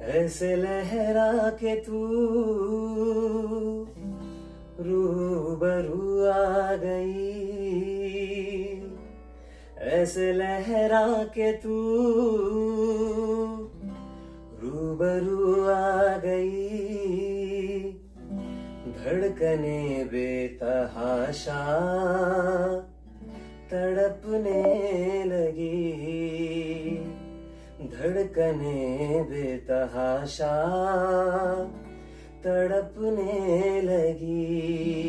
ऐसे लहरा के तू रूबरू आ गई, ऐसे लहरा के तू रूबरू आ गई। धड़कने बेतहाशा तड़पने लगी, धड़कने बेतहाशा तड़पने लगी।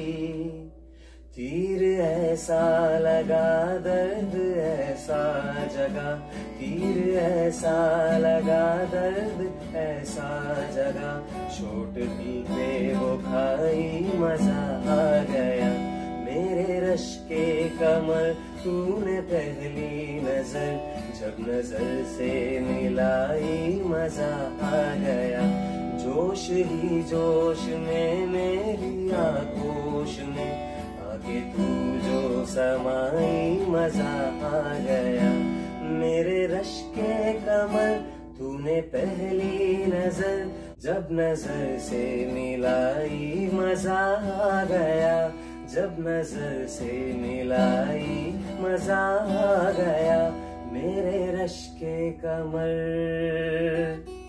तीर ऐसा लगा दर्द ऐसा जगा, तीर ऐसा लगा दर्द ऐसा जगा। चोट दिल पे वो खाई मजा आ गया, मेरे रश के कमर तूने पहली नजर जब नजर से मिलाई मजा आ गया। जोश ही जोश में मेरी आगोश में आके तू जो समाई मजा आ गया। मेरे रश के कमर तूने पहली नजर जब नजर से मिलाई मजा आ गया, जब नजर से मिलाई मजा आ गया। मेरे रश के कमर।